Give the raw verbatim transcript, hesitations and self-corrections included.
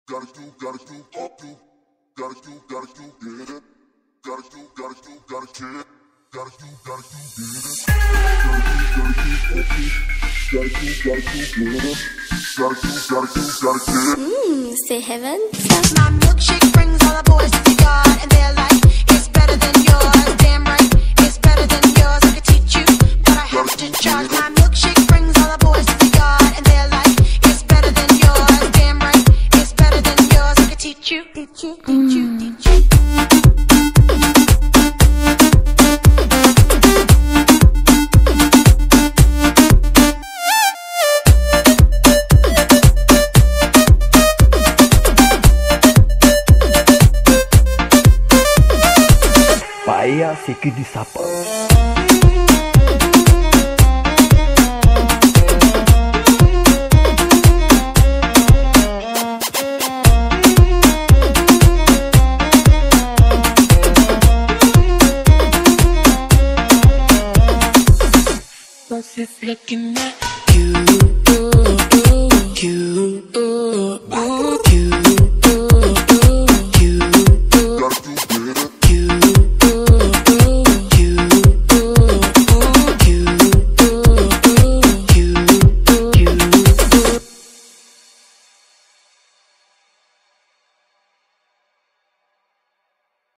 Gotta do, gotta do, up do. Gotta do, gotta do, get it. Gotta do, gotta do, gotta get it. Gotta do, gotta do, get it. Gotta do, gotta do, get it. Gotta do, gotta do, gotta get it. Mmm, say heaven. My milkshake brings all the boys to the yard, and they're like, it's better than yours. Damn right, it's better than yours. I could teach you, but I have to charge. My milkshake brings all the boys to the yard, and they're like, it's better than yours. Damn right, it's better than yours. I could teach you, teach you, teach you, teach you. Paia fique de sapato. Was just looking at you, you, you.